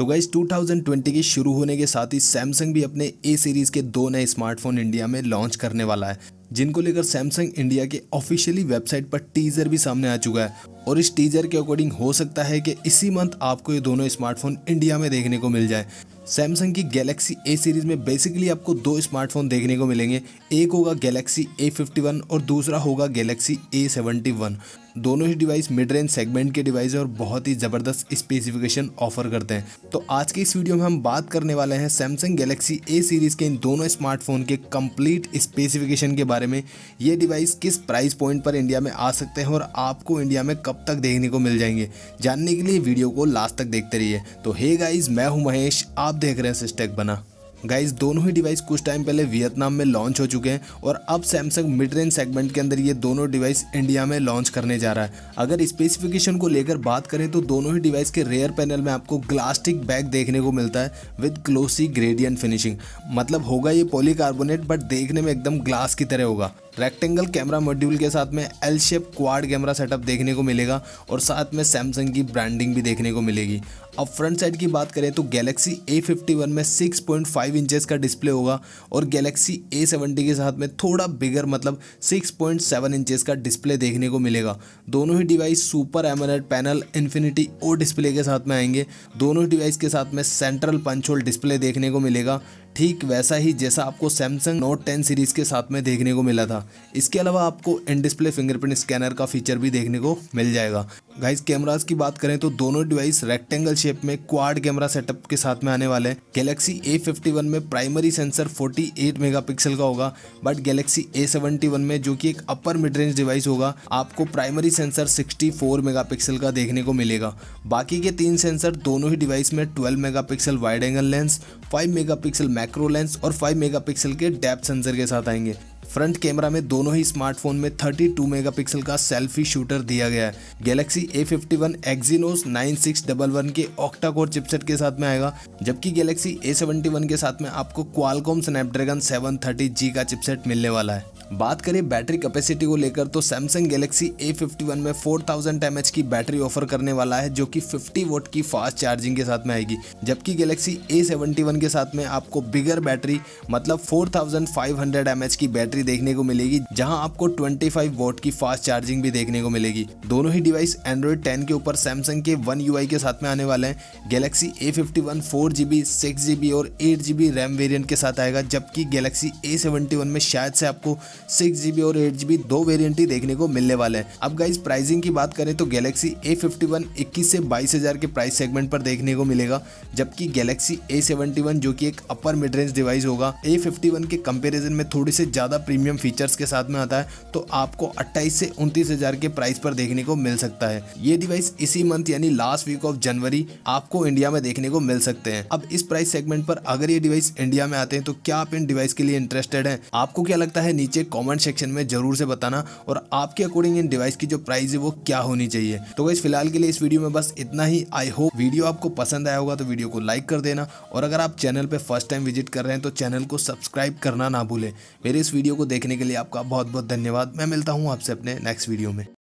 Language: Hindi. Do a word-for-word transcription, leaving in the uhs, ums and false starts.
तो गाइस टू थाउजेंड ट्वेंटी के शुरू होने के साथ ही सैमसंग भी अपने ए सीरीज के दो नए स्मार्टफोन इंडिया में लॉन्च करने वाला है, जिनको लेकर सैमसंग इंडिया के ऑफिशियली वेबसाइट पर टीजर भी सामने आ चुका है। और इस टीजर के अकॉर्डिंग हो सकता है कि इसी मंथ आपको ये दोनों स्मार्टफोन इंडिया में देखने को मिल जाए। सैमसंग की गैलेक्सी ए सीरीज में बेसिकली आपको दो स्मार्टफोन देखने को मिलेंगे, एक होगा गैलेक्सी ए फिफ्टी वन और दूसरा होगा गैलेक्सी ए सेवेंटी वन। दोनों ही डिवाइस मिड रेंज सेगमेंट के डिवाइस है और बहुत ही ज़बरदस्त स्पेसिफिकेशन ऑफर करते हैं। तो आज की इस वीडियो में हम बात करने वाले हैं सैमसंग गैलेक्सी ए सीरीज़ के इन दोनों स्मार्टफोन के कंप्लीट स्पेसिफिकेशन के बारे में। ये डिवाइस किस प्राइस पॉइंट पर इंडिया में आ सकते हैं और आपको इंडिया में कब तक देखने को मिल जाएंगे, जानने के लिए वीडियो को लास्ट तक देखते रहिए। तो हे गाइज, मैं हूँ महेश, आप देख रहे हैं सिस्टेक बना। गाइस दोनों ही डिवाइस कुछ टाइम पहले वियतनाम में लॉन्च हो चुके हैं और अब सैमसंग मिड रेंज सेगमेंट के अंदर ये दोनों डिवाइस इंडिया में लॉन्च करने जा रहा है। अगर स्पेसिफिकेशन को लेकर बात करें तो दोनों ही डिवाइस के रेयर पैनल में आपको ग्लास्टिक बैक देखने को मिलता है विद ग्लोसी ग्रेडियंट फिनिशिंग। मतलब होगा ये पॉलीकार्बोनेट बट देखने में एकदम ग्लास की तरह होगा। रेक्टेंगल कैमरा मॉड्यूल के साथ में L shape quad camera setup देखने को मिलेगा और साथ में सैमसंग की ब्रांडिंग भी देखने को मिलेगी। अब फ्रंट साइड की बात करें तो गैलेक्सी ए फिफ्टी वन में सिक्स पॉइंट फाइव इंचेस का डिस्प्ले होगा और गैलेक्सी ए सेवेंटी के साथ में थोड़ा बिगर मतलब सिक्स पॉइंट सेवन इंचेस का डिस्प्ले देखने को मिलेगा। दोनों ही device super AMOLED panel infinity O display के साथ में आएंगे। दोनों ही डिवाइस के साथ में सेंट्रल पंच होल डिस्प्ले देखने को मिलेगा, ठीक वैसा ही जैसा आपको सैमसंग नोट टेन सीरीज़ के साथ में देखने को मिला था। इसके अलावा आपको इन डिस्प्ले फिंगरप्रिंट स्कैनर का फीचर भी देखने को मिल जाएगा। गाइस कैमरास की बात करें तो दोनों डिवाइस रेक्टेंगल शेप में क्वाड कैमरा सेटअप के साथ में आने वाले हैं। गैलेक्सी ए फिफ्टी वन में primary sensor forty eight megapixel का होगा, but Galaxy A seventy one में जो कि एक अपर मिड रेंज डिवाइस होगा आपको primary sensor sixty four megapixel का देखने को मिलेगा। बाकी के तीन सेंसर दोनों ही डिवाइस में twelve megapixel wide angle lens, five megapixel macro lens और फाइव मेगापिक्सल के डेप्थ सेंसर के साथ आएंगे। फ्रंट कैमरा में दोनों ही स्मार्टफोन में थर्टी टू मेगापिक्सल का सेल्फी शूटर दिया गया है। Galaxy A fifty one Exynos nine six one one के ऑक्टा कोर चिपसेट के साथ में आएगा, जबकि गैलेक्सी ए सेवेंटी वन के साथ में आपको Qualcomm Snapdragon seven thirty G का चिपसेट मिलने वाला है। बात करें बैटरी कैपेसिटी को लेकर तो Samsung Galaxy A fifty one में फोर थाउजेंड एम एच की बैटरी ऑफर करने वाला है, जो कि फिफ्टी वोट की फास्ट चार्जिंग के साथ में आएगी। जबकि गैलेक्सी ए सेवेंटी वन के साथ में आपको बिगर बैटरी मतलब four thousand five hundred M H की बैटरी देखने को मिलेगी, जहां आपको ट्वेंटी फाइव वोट की फास्ट चार्जिंग भी देखने को मिलेगी। दोनों ही डिवाइस एंड्रॉइड टेन के ऊपर सैमसंग के वन यूआई के साथ में आने वाले हैं। Galaxy A fifty one four GB six GB और एट जीबी रैम वेरिएंट के साथ आएगा, जबकि गैलेक्सी ए सेवेंटी वन में शायद से आपको सिक्स जीबी और एट जीबी दो वेरिएंट ही देखने को मिलने वाले हैं। अब गाइस प्राइसिंग की बात करें तो गैलेक्सी ए फिफ्टी वन इक्कीस से बाईस हजार के प्राइस सेगमेंट पर देखने को मिलेगा, जबकि गैलेक्सी ए सेवेंटी वन जो कि एक अपर मिड रेंज डिवाइस होगा ए फिफ्टी वन के कंपैरिजन में थोड़ी से ज्यादा प्रीमियम फीचर्स के साथ में आता है, तो आपको अट्ठाईस से उनतीस हजार के प्राइस पर देखने को मिल सकता है। ये डिवाइस इसी मंथ यानी लास्ट वीक ऑफ जनवरी आपको इंडिया में देखने को मिल सकते हैं। अब इस प्राइस सेगमेंट पर अगर ये डिवाइस इंडिया में आते हैं तो क्या आप इन डिवाइस के लिए इंटरेस्टेड हैं? आपको क्या लगता है नीचे कमेंट सेक्शन में जरूर से बताना, और आपके अकॉर्डिंग इन डिवाइस की जो प्राइस है वो क्या होनी चाहिए। तो गाइस फिलहाल के लिए इस वीडियो में बस इतना ही। आई होप वीडियो आपको पसंद आया होगा, तो वीडियो को लाइक कर देना, और अगर आप चैनल पे फर्स्ट टाइम विजिट कर रहे हैं तो चैनल को सब्सक्राइब करना ना भूलें। मेरे इस वीडियो को देखने के लिए आपका बहुत बहुत धन्यवाद। मैं मिलता हूँ आपसे अपने नेक्स्ट वीडियो में।